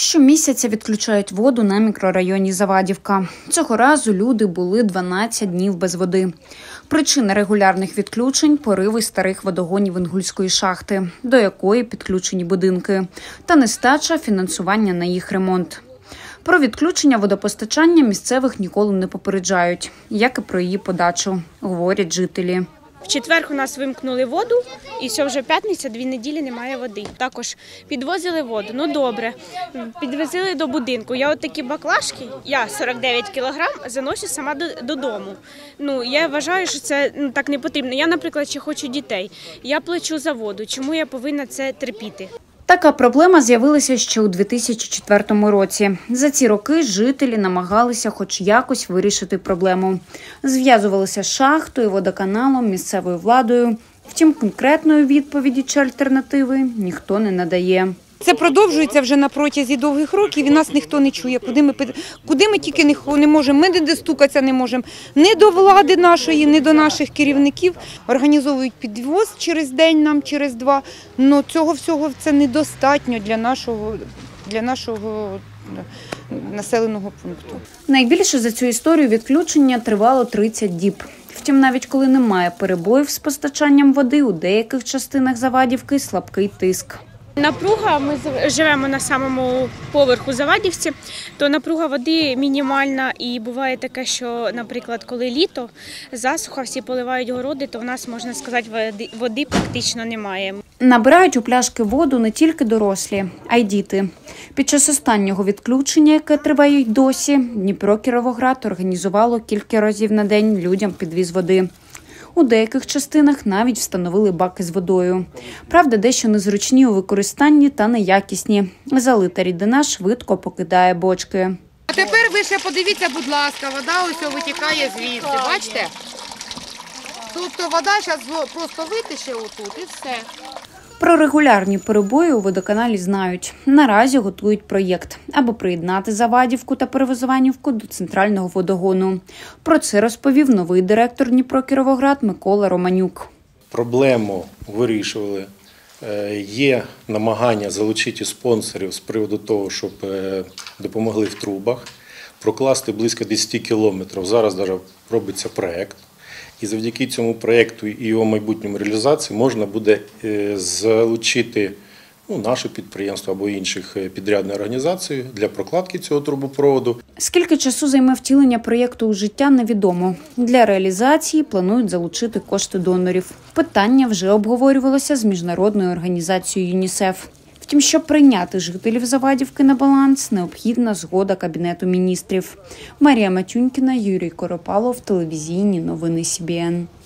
Щомісяця відключають воду на мікрорайоні Завадівка. Цього разу люди були 12 днів без води. Причина регулярних відключень – пориви старих водогонів Інгульської шахти, до якої підключені будинки, та нестача фінансування на їх ремонт. Про відключення водопостачання місцевих ніколи не попереджають, як і про її подачу, говорять жителі. В четвер у нас вимкнули воду, і все, вже п'ятниця, 2 неділі немає води. Також підвозили воду, добре, підвезли до будинку. Я от такі баклажки, я 49 кілограм, заношу сама додому. Я вважаю, що це так не потрібно. Я, наприклад, ще хочу дітей. Я плачу за воду, чому я повинна це терпіти? Така проблема з'явилася ще у 2004 році. За ці роки жителі намагалися хоч якось вирішити проблему. Зв'язувалися з шахтою, водоканалом, місцевою владою. Втім, конкретної відповіді чи альтернативи ніхто не надає. Це продовжується вже на протязі довгих років і нас ніхто не чує. Куди ми тільки не можемо, ми не достукатися не можемо. Ні до влади нашої, ні до наших керівників. Організовують підвоз через день нам, через два. Але цього всього це недостатньо для нашого населеного пункту. Найбільше за цю історію відключення тривало 30 діб. Втім, навіть коли немає перебоїв з постачанням води, у деяких частинах Завадівки слабкий тиск. Напруга, ми живемо на самому поверху Завадівці, то напруга води мінімальна і буває таке, що, наприклад, коли літо, засуха, всі поливають городи, то в нас, можна сказати, води практично немає. Набирають у пляшки воду не тільки дорослі, а й діти. Під час останнього відключення, яке триває й досі, Дніпро-Кіровоград організувало кілька разів на день людям підвіз води. У деяких частинах навіть встановили баки з водою. Правда, дещо незручні у використанні та неякісні. Залита рідина швидко покидає бочки. А тепер ви ще подивіться, будь ласка, вода ось витікає звідси, бачите? Тобто вода зараз просто витече отут і все. Про регулярні перебої у водоканалі знають. Наразі готують проєкт, аби приєднати Завадівку та Перевозуванівку до центрального водогону. Про це розповів новий директор Дніпро-Кіровоград Микола Романюк. Проблему вирішували. Є намагання залучити спонсорів з приводу того, щоб допомогли в трубах, прокласти близько 10 кілометрів. Зараз навіть робиться проєкт. І завдяки цьому проєкту і його майбутньому реалізації можна буде залучити наше підприємство або інших підрядних організацій для прокладки цього трубопроводу. Скільки часу займе втілення проєкту у життя, невідомо. Для реалізації планують залучити кошти донорів. Питання вже обговорювалося з міжнародною організацією ЮНІСЕФ. Втім, щоб прийняти жителів Завадівки на баланс, необхідна згода Кабінету міністрів. Марія Матюнькіна, Юрій Коропалов, телевізійні новини СІБІН.